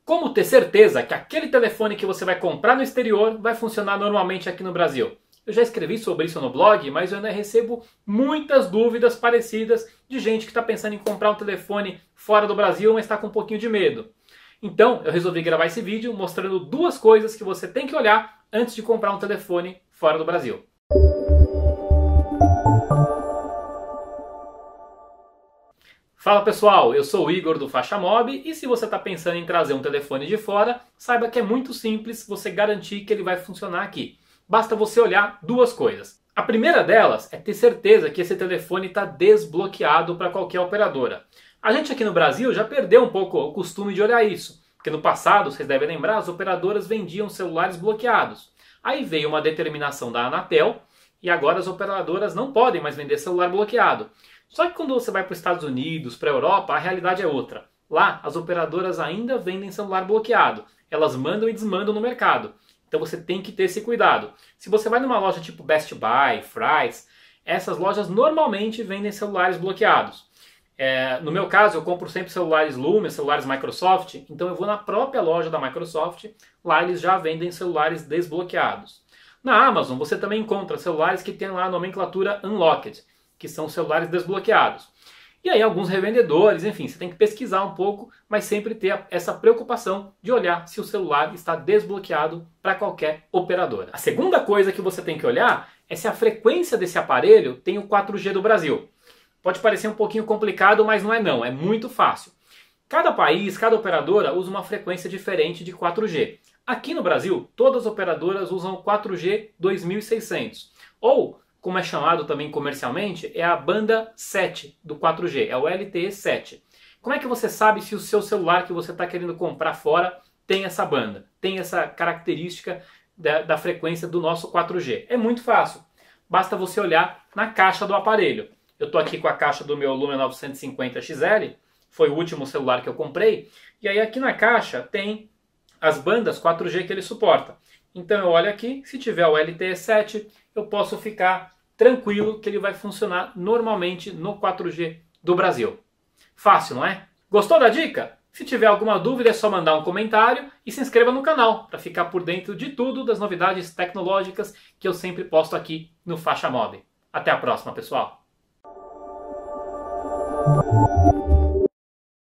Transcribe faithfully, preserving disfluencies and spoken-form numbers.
Como ter certeza que aquele telefone que você vai comprar no exterior vai funcionar normalmente aqui no Brasil? Eu já escrevi sobre isso no blog, mas eu ainda recebo muitas dúvidas parecidas de gente que está pensando em comprar um telefone fora do Brasil, mas está com um pouquinho de medo. Então eu resolvi gravar esse vídeo mostrando duas coisas que você tem que olhar antes de comprar um telefone fora do Brasil. Fala pessoal, eu sou o Igor do Faixa Mob e se você está pensando em trazer um telefone de fora, saiba que é muito simples você garantir que ele vai funcionar aqui. Basta você olhar duas coisas. A primeira delas é ter certeza que esse telefone está desbloqueado para qualquer operadora. A gente aqui no Brasil já perdeu um pouco o costume de olhar isso, porque no passado, vocês devem lembrar, as operadoras vendiam celulares bloqueados. Aí veio uma determinação da Anatel e agora as operadoras não podem mais vender celular bloqueado. Só que quando você vai para os Estados Unidos, para a Europa, a realidade é outra. Lá, as operadoras ainda vendem celular bloqueado. Elas mandam e desmandam no mercado. Então você tem que ter esse cuidado. Se você vai numa loja tipo Best Buy, Fry's, essas lojas normalmente vendem celulares bloqueados. É, no meu caso, eu compro sempre celulares Lumia, celulares Microsoft. Então eu vou na própria loja da Microsoft. Lá eles já vendem celulares desbloqueados. Na Amazon você também encontra celulares que têm lá a nomenclatura Unlocked, que são celulares desbloqueados. E aí alguns revendedores, enfim, você tem que pesquisar um pouco, mas sempre ter essa preocupação de olhar se o celular está desbloqueado para qualquer operadora. A segunda coisa que você tem que olhar é se a frequência desse aparelho tem o quatro G do Brasil. Pode parecer um pouquinho complicado, mas não é não, é muito fácil. Cada país, cada operadora usa uma frequência diferente de quatro G. Aqui no Brasil, todas as operadoras usam o quatro G dois mil e seiscentos, ou como é chamado também comercialmente, é a banda sete do quatro G, é o L T E sete. Como é que você sabe se o seu celular que você está querendo comprar fora tem essa banda, tem essa característica da, da frequência do nosso quatro G? É muito fácil, basta você olhar na caixa do aparelho. Eu estou aqui com a caixa do meu Lumia novecentos e cinquenta X L, foi o último celular que eu comprei, e aí aqui na caixa tem as bandas quatro G que ele suporta. Então eu olho aqui, se tiver o L T E sete, eu posso ficar tranquilo que ele vai funcionar normalmente no quatro G do Brasil. Fácil, não é? Gostou da dica? Se tiver alguma dúvida é só mandar um comentário e se inscreva no canal para ficar por dentro de tudo das novidades tecnológicas que eu sempre posto aqui no Faixa Mob. Até a próxima, pessoal!